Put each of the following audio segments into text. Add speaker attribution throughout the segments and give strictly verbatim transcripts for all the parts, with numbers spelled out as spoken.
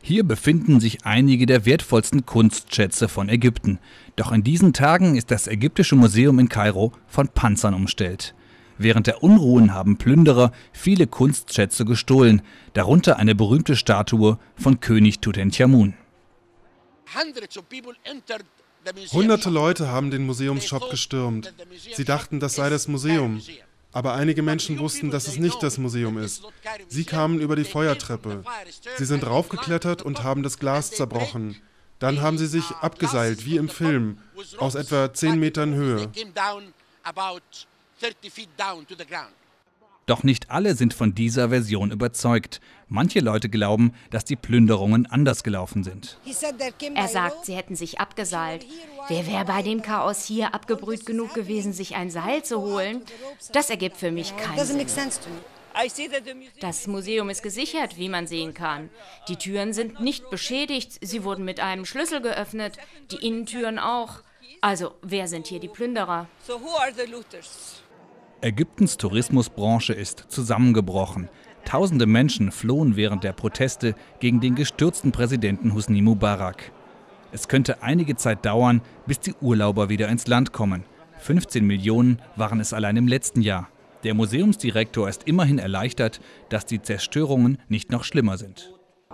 Speaker 1: Hier befinden sich einige der wertvollsten Kunstschätze von Ägypten. Doch in diesen Tagen ist das Ägyptische Museum in Kairo von Panzern umstellt. Während der Unruhen haben Plünderer viele Kunstschätze gestohlen, darunter eine berühmte Statue von König Tutanchamun.
Speaker 2: Hunderte Leute haben den Museumsshop gestürmt. Sie dachten, das sei das Museum. Aber einige Menschen wussten, dass es nicht das Museum ist. Sie kamen über die Feuertreppe. Sie sind raufgeklettert und haben das Glas zerbrochen. Dann haben sie sich abgeseilt, wie im Film, aus etwa zehn Metern Höhe.
Speaker 1: Doch nicht alle sind von dieser Version überzeugt. Manche Leute glauben, dass die Plünderungen anders gelaufen sind.
Speaker 3: Er sagt, sie hätten sich abgeseilt. Wer wäre bei dem Chaos hier abgebrüht genug gewesen, sich ein Seil zu holen? Das ergibt für mich keinen Sinn. Das Museum ist gesichert, wie man sehen kann. Die Türen sind nicht beschädigt, sie wurden mit einem Schlüssel geöffnet, die Innentüren auch. Also, wer sind hier die Plünderer?
Speaker 1: Ägyptens Tourismusbranche ist zusammengebrochen. Tausende Menschen flohen während der Proteste gegen den gestürzten Präsidenten Hosni Mubarak. Es könnte einige Zeit dauern, bis die Urlauber wieder ins Land kommen. fünfzehn Millionen waren es allein im letzten Jahr. Der Museumsdirektor ist immerhin erleichtert, dass die Zerstörungen nicht noch schlimmer sind.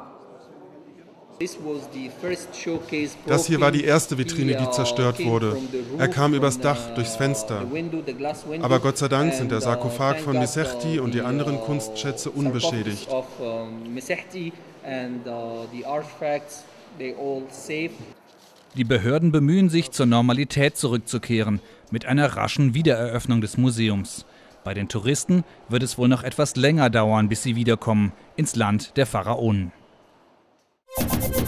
Speaker 2: Das hier war die erste Vitrine, die zerstört wurde. Er kam übers Dach, durchs Fenster. Aber Gott sei Dank sind der Sarkophag von Mesechti und die anderen Kunstschätze unbeschädigt.
Speaker 1: Die Behörden bemühen sich, zur Normalität zurückzukehren, mit einer raschen Wiedereröffnung des Museums. Bei den Touristen wird es wohl noch etwas länger dauern, bis sie wiederkommen ins Land der Pharaonen.